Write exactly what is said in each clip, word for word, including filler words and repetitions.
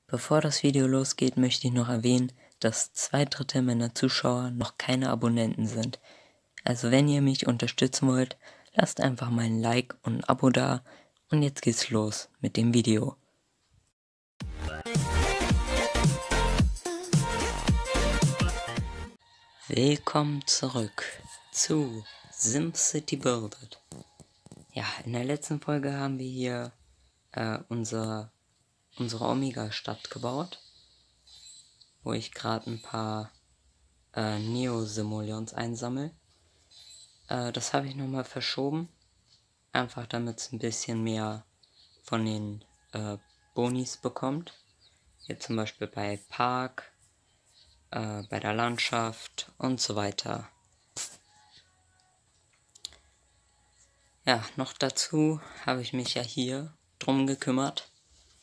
Bevor das Video losgeht, möchte ich noch erwähnen, dass zwei Drittel meiner Zuschauer noch keine Abonnenten sind. Also wenn ihr mich unterstützen wollt, lasst einfach mal ein Like und ein Abo da. Und jetzt geht's los mit dem Video. Willkommen zurück zu SimCity Builded. Ja, in der letzten Folge haben wir hier äh, unser, unsere Omega-Stadt gebaut, wo ich gerade ein paar äh, Neo-Simoleons einsammle. Äh, das habe ich nochmal verschoben, einfach damit es ein bisschen mehr von den äh, Bonis bekommt. Hier zum Beispiel bei Park, äh, bei der Landschaft und so weiter. Ja, noch dazu habe ich mich ja hier drum gekümmert.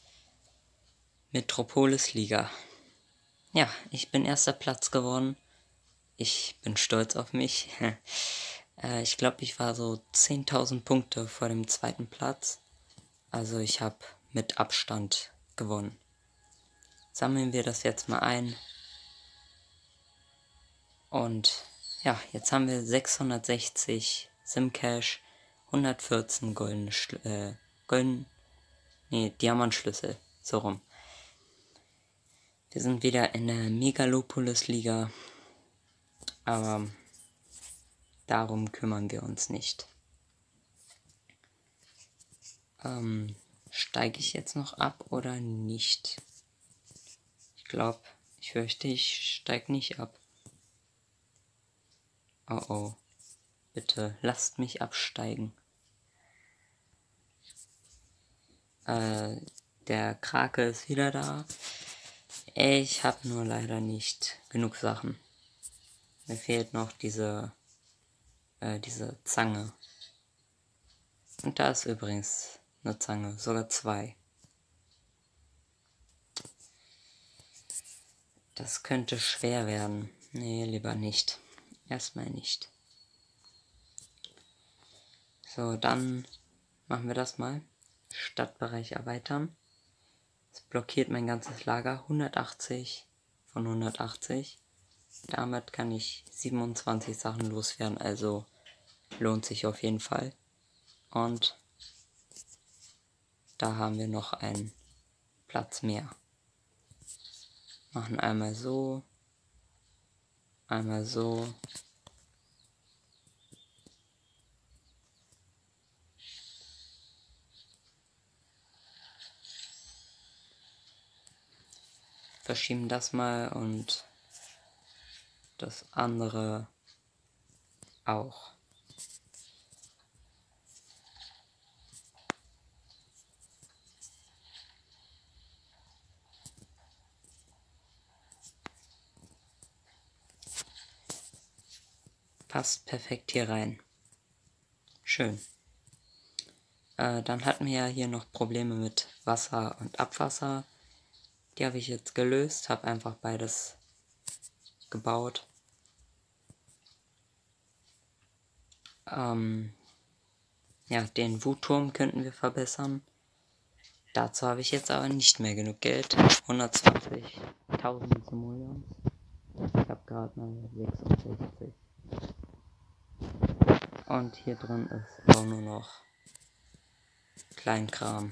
Metropolis Liga. Ja, ich bin erster Platz geworden. Ich bin stolz auf mich. äh, ich glaube, ich war so zehntausend Punkte vor dem zweiten Platz. Also ich habe mit Abstand gewonnen. Sammeln wir das jetzt mal ein. Und ja, jetzt haben wir sechshundertsechzig Simcash, hundertvierzehn goldene, Schl äh, golden, nee, Diamantschlüssel, so rum. Wir sind wieder in der Megalopolis Liga, aber darum kümmern wir uns nicht. Ähm, steige ich jetzt noch ab oder nicht? Ich glaube, ich fürchte, ich steige nicht ab. Oh oh, bitte lasst mich absteigen. Äh, der Krake ist wieder da. Ich habe nur leider nicht genug Sachen. Mir fehlt noch diese, äh, diese Zange. Und da ist übrigens eine Zange, sogar zwei. Das könnte schwer werden. Nee, lieber nicht. Erstmal nicht. So, dann machen wir das mal. Stadtbereich erweitern. Es blockiert mein ganzes Lager. hundertachtzig von hundertachtzig. Damit kann ich siebenundzwanzig Sachen loswerden. Also lohnt sich auf jeden Fall. Und da haben wir noch einen Platz mehr. Machen einmal so. Einmal so. Verschieben das mal und das andere auch. Passt perfekt hier rein. Schön. Äh, dann hatten wir ja hier noch Probleme mit Wasser und Abwasser. Die habe ich jetzt gelöst, habe einfach beides gebaut. Ähm, ja, den Wutturm könnten wir verbessern. Dazu habe ich jetzt aber nicht mehr genug Geld. hundertzwanzigtausend Simoleons. Ich habe gerade mal sechsundsechzig. Und hier drin ist auch nur noch Kleinkram.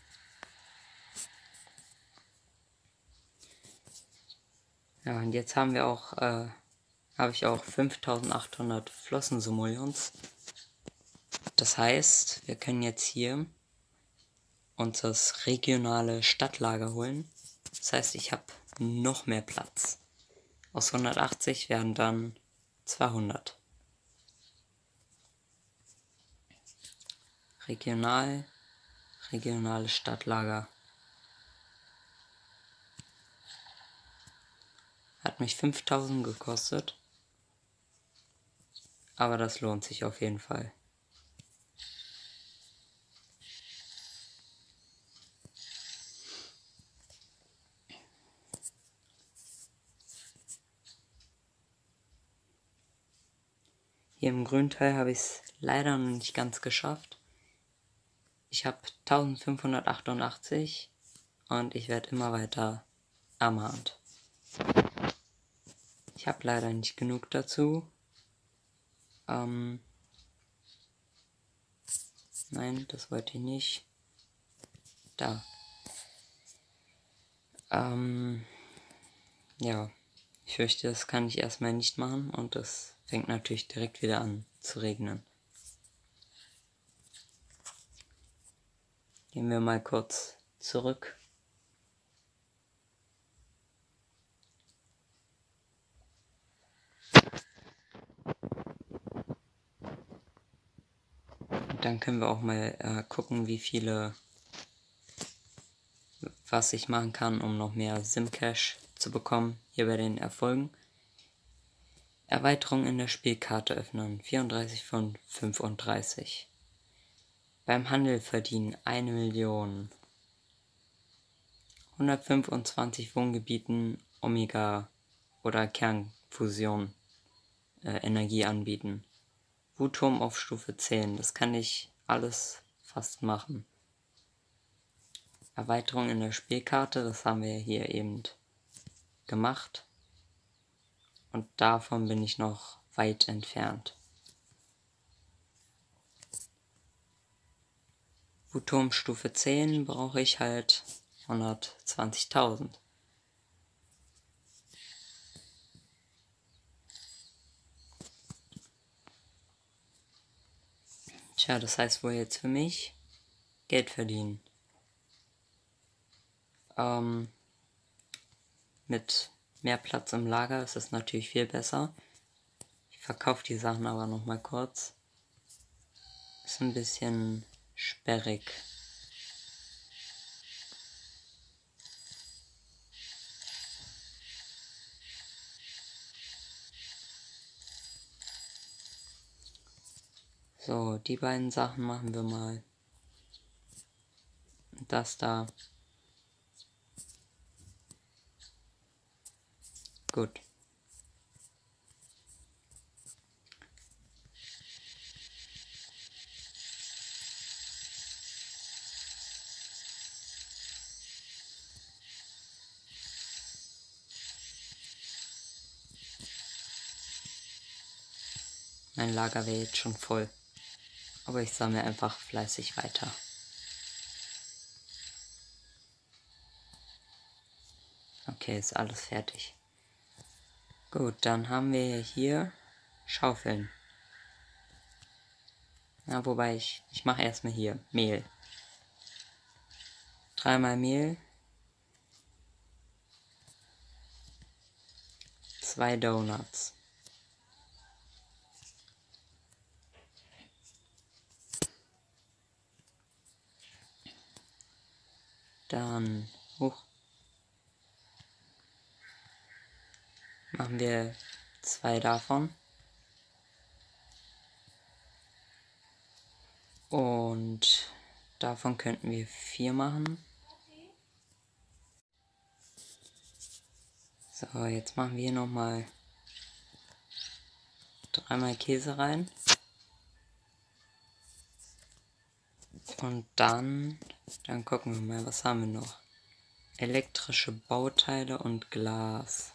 Ja, und jetzt haben wir auch, äh, habe ich auch fünftausendachthundert Flossen-Simoleons. Das heißt, wir können jetzt hier uns das regionale Stadtlager holen. Das heißt, ich habe noch mehr Platz. Aus hundertachtzig werden dann zweihundert. Regional, regionales Stadtlager. Hat mich fünftausend gekostet. Aber das lohnt sich auf jeden Fall. Hier im Grünteil habe ich es leider noch nicht ganz geschafft. Ich habe eintausendfünfhundertachtundachtzig und ich werde immer weiter ermahnt. Ich habe leider nicht genug dazu. Ähm, nein, das wollte ich nicht. Da. Ähm, ja, ich fürchte, das kann ich erstmal nicht machen und es fängt natürlich direkt wieder an zu regnen. Gehen wir mal kurz zurück. Und dann können wir auch mal äh, gucken, wie viele, was ich machen kann, um noch mehr Simcash zu bekommen, hier bei den Erfolgen. Erweiterung in der Spielkarte öffnen, vierunddreißig von fünfunddreißig. Beim Handel verdienen eine Million. hundertfünfundzwanzig Wohngebieten Omega oder Kernfusion äh, Energie anbieten. Wutturm auf Stufe zehn, das kann ich alles fast machen. Erweiterung in der Spielkarte, das haben wir hier eben gemacht. Und davon bin ich noch weit entfernt. Wutturm Stufe zehn brauche ich halt hundertzwanzigtausend. Tja, das heißt wohl jetzt für mich Geld verdienen. Ähm, mit mehr Platz im Lager ist es natürlich viel besser. Ich verkaufe die Sachen aber noch mal kurz. Ist ein bisschen sperrig. So, die beiden Sachen machen wir mal. Das da. Gut. Mein Lager wäre jetzt schon voll. Aber ich sammle einfach fleißig weiter. Okay, ist alles fertig. Gut, dann haben wir hier Schaufeln. Ja, wobei ich, ich mache erstmal hier Mehl. Dreimal Mehl. Zwei Donuts. Dann hoch. Machen wir zwei davon. Und davon könnten wir vier machen. So, jetzt machen wir hier nochmal dreimal Käse rein. Und dann, dann gucken wir mal, was haben wir noch? Elektrische Bauteile und Glas.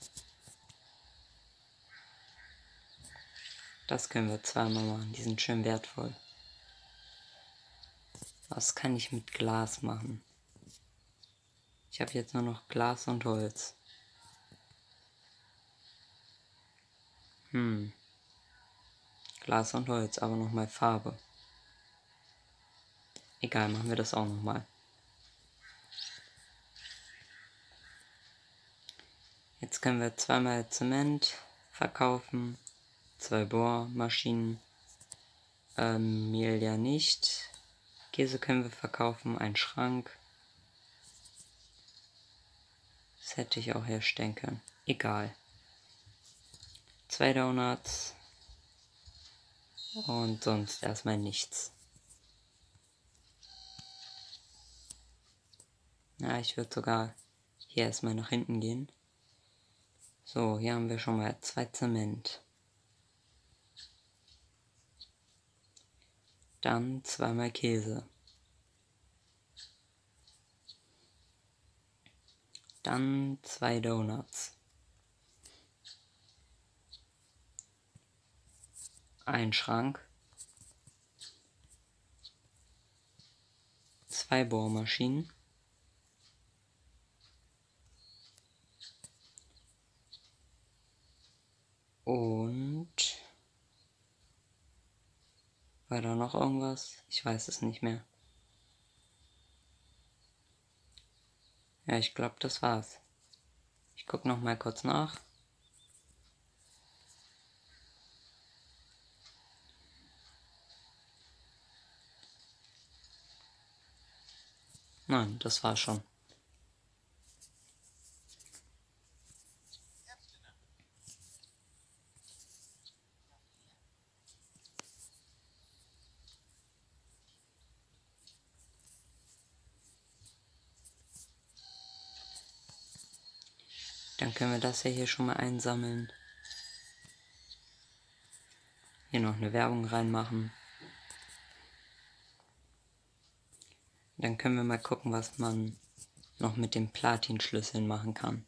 Das können wir zweimal machen, die sind schön wertvoll. Was kann ich mit Glas machen? Ich habe jetzt nur noch Glas und Holz. Hm. Glas und Holz, aber nochmal Farbe. Egal, machen wir das auch nochmal. Jetzt können wir zweimal Zement verkaufen. Zwei Bohrmaschinen. Ähm, Mehl ja nicht. Käse können wir verkaufen. Ein Schrank. Das hätte ich auch herstellen können. Egal. Zwei Donuts. Und sonst erstmal nichts. Ja, ich würde sogar hier erstmal nach hinten gehen. So, hier haben wir schon mal zwei Zement. Dann zweimal Käse. Dann zwei Donuts. Ein Schrank. Zwei Bohrmaschinen. Und war da noch irgendwas? Ich weiß es nicht mehr. Ja, ich glaube, das war's. Ich gucke noch mal kurz nach. Nein, das war schon. Dann können wir das ja hier schon mal einsammeln. Hier noch eine Werbung reinmachen. Dann können wir mal gucken, was man noch mit den Platin-Schlüsseln machen kann.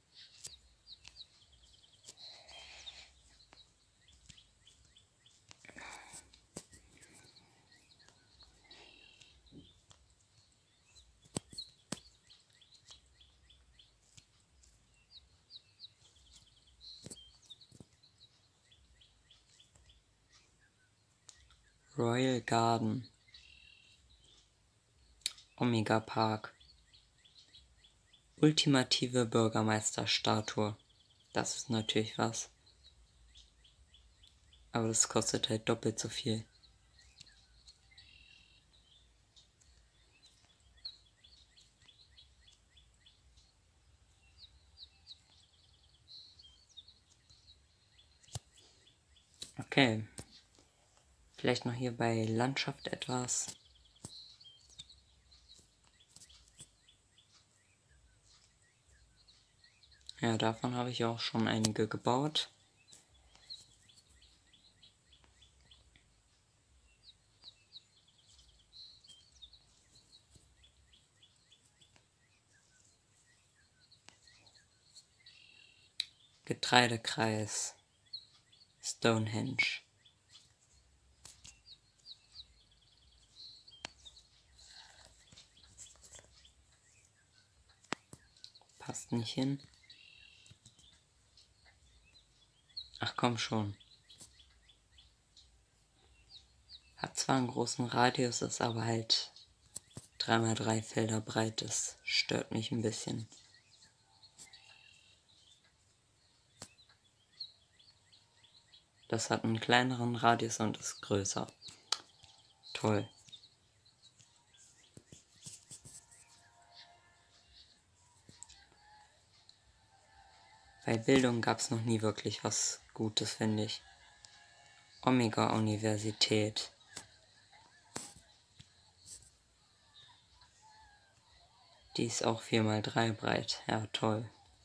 Royal Garden. Omega Park. Ultimative Bürgermeisterstatue. Das ist natürlich was. Aber das kostet halt doppelt so viel. Okay. Vielleicht noch hier bei Landschaft etwas. Ja, davon habe ich auch schon einige gebaut. Getreidekreis. Stonehenge. Passt nicht hin. Ach komm schon. Hat zwar einen großen Radius, ist aber halt drei mal drei Felder breit. Das stört mich ein bisschen. Das hat einen kleineren Radius und ist größer. Toll. Bei Bildung gab es noch nie wirklich was Gutes, finde ich. Omega Universität. Die ist auch vier mal drei breit. Ja, toll.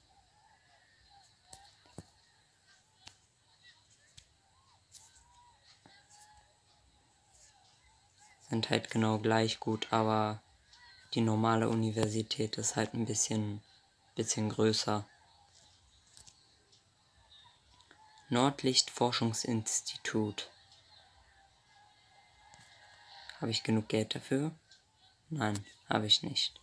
Sind halt genau gleich gut, aber die normale Universität ist halt ein bisschen, bisschen größer. Nordlicht-Forschungsinstitut. Habe ich genug Geld dafür? Nein, habe ich nicht.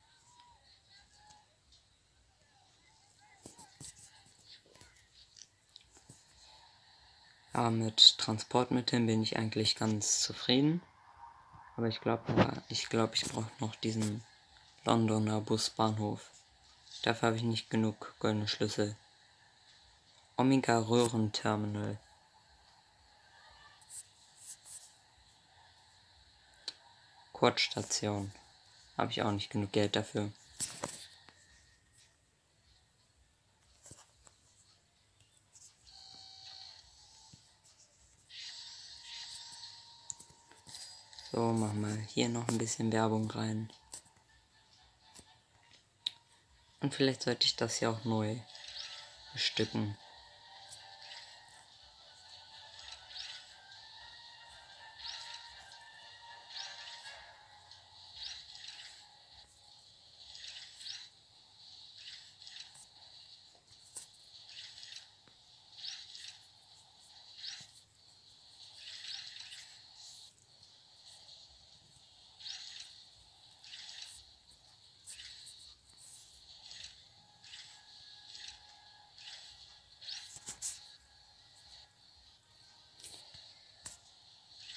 Aber mit Transportmitteln bin ich eigentlich ganz zufrieden. Aber ich glaube, ich glaube, ich brauche noch diesen Londoner Busbahnhof. Dafür habe ich nicht genug goldene Schlüssel. Omega Röhrenterminal. Kurzstation. Habe ich auch nicht genug Geld dafür. So, machen wir hier noch ein bisschen Werbung rein. Und vielleicht sollte ich das hier auch neu bestücken.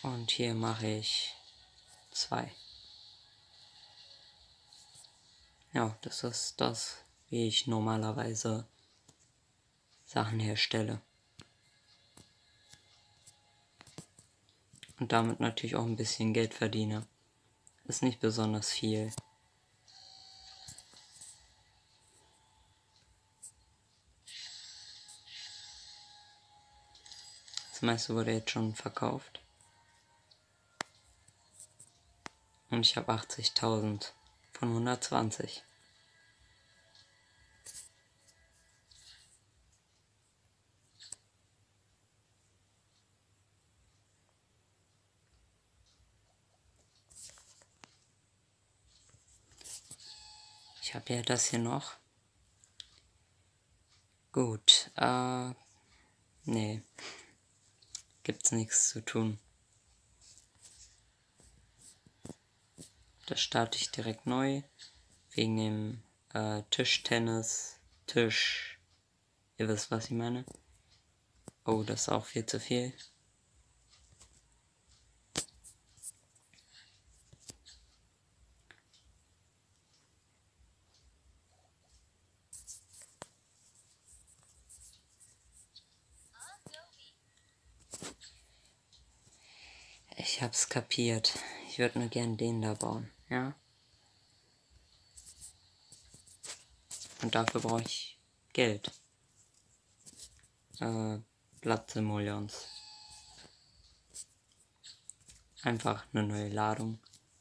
Und hier mache ich zwei. Ja, das ist das, wie ich normalerweise Sachen herstelle. Und damit natürlich auch ein bisschen Geld verdiene. Ist nicht besonders viel. Das meiste wurde jetzt schon verkauft. Und ich habe achtzigtausend von hundertzwanzig. Ich habe ja das hier noch. Gut, äh, nee. Gibt's nichts zu tun. Das starte ich direkt neu. Wegen dem äh, Tischtennis, Tisch. Ihr wisst, was ich meine. Oh, das ist auch viel zu viel. Ich hab's kapiert. Ich würde nur gern den da bauen, ja? Und dafür brauche ich Geld. Äh, Blatt-Simoleons. Einfach eine neue Ladung.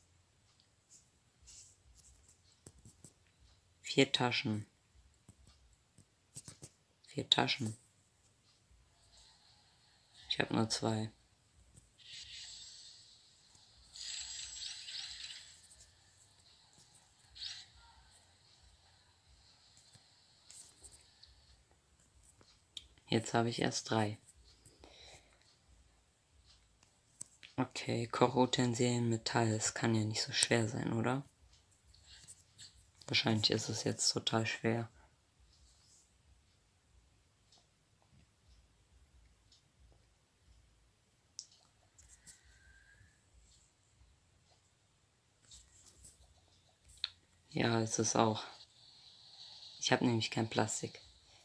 Vier Taschen. Vier Taschen. Ich habe nur zwei. Jetzt habe ich erst drei. Okay, Kochutensilien Metall, das kann ja nicht so schwer sein, oder? Wahrscheinlich ist es jetzt total schwer. Ja, es ist auch. Ich habe nämlich kein Plastik.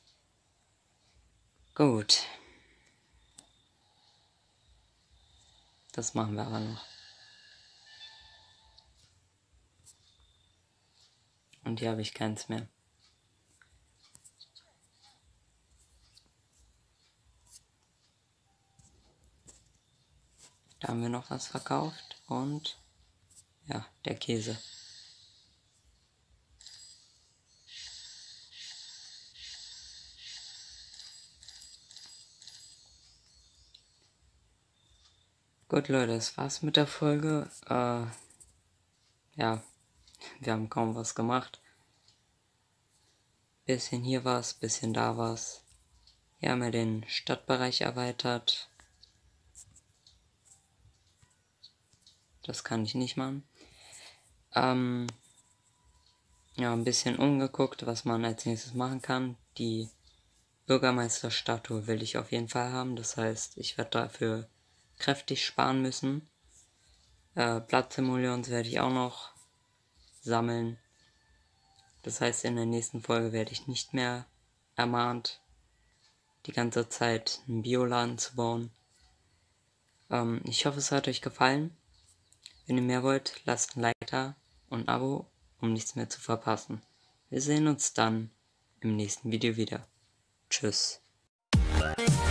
Gut. Das machen wir aber noch. Und hier habe ich keins mehr. Da haben wir noch was verkauft und ja, der Käse. Gut, Leute, das war's mit der Folge. Äh, ja, wir haben kaum was gemacht. Bisschen hier was, bisschen da was. Hier haben wir den Stadtbereich erweitert. Das kann ich nicht machen. Ähm, ja, ein bisschen umgeguckt, was man als nächstes machen kann. Die Bürgermeisterstatue will ich auf jeden Fall haben. Das heißt, ich werde dafür kräftig sparen müssen. Äh, Blatt-Simoleons werde ich auch noch sammeln. Das heißt, in der nächsten Folge werde ich nicht mehr ermahnt, die ganze Zeit einen Bioladen zu bauen. Ähm, ich hoffe, es hat euch gefallen. Wenn ihr mehr wollt, lasst ein Like da und ein Abo, um nichts mehr zu verpassen. Wir sehen uns dann im nächsten Video wieder. Tschüss.